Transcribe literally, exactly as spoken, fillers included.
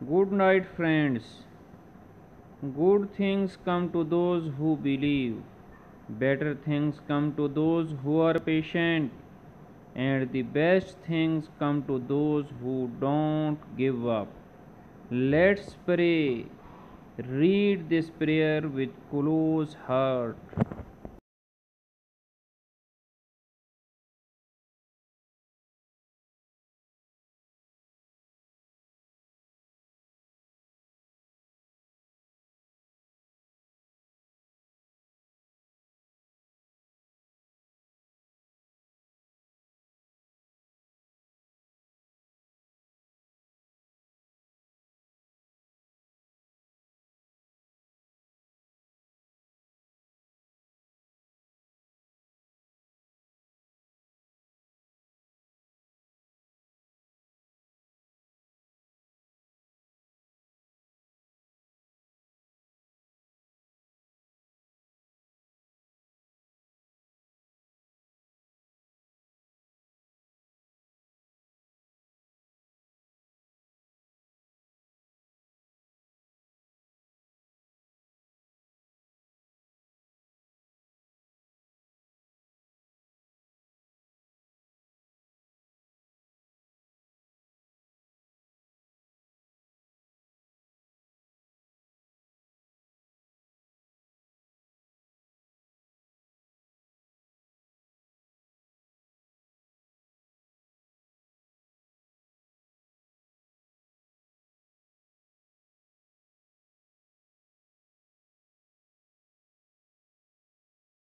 Good night, friends. Good things come to those who believe. Better things come to those who are patient. And the best things come to those who don't give up. Let's pray. Read this prayer with close heart.